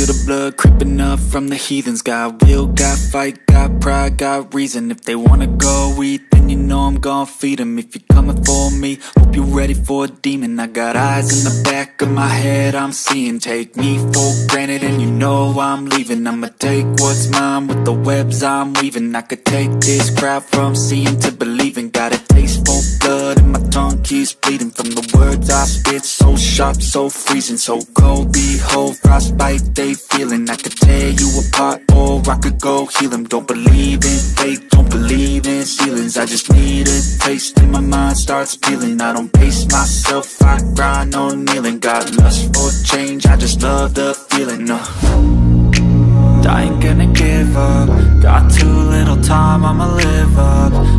feel the blood creeping up from the heathens. Got will, got fight, got pride, got reason. If they wanna go eat, then you know I'm gon' feed them. If you're coming for me, hope you're ready for a demon. I got eyes in the back of my head, I'm seeing. Take me for granted and you know I'm leaving. I'ma take what's mine with the webs I'm weaving. I could take this crowd from seeing to believing. Got a taste for blood and my tongue keeps bleeding from the words I spit. So sharp, so freezing, so cold. Behold, frostbite they feeling. I could tear you apart or I could go heal them. Don't believe in fate, don't believe in ceilings. I just need a taste and my mind starts peeling. I don't pace myself, I grind on kneeling. Got lust for change, I just love the feeling. I ain't gonna give up. Got too little time, I'ma live up.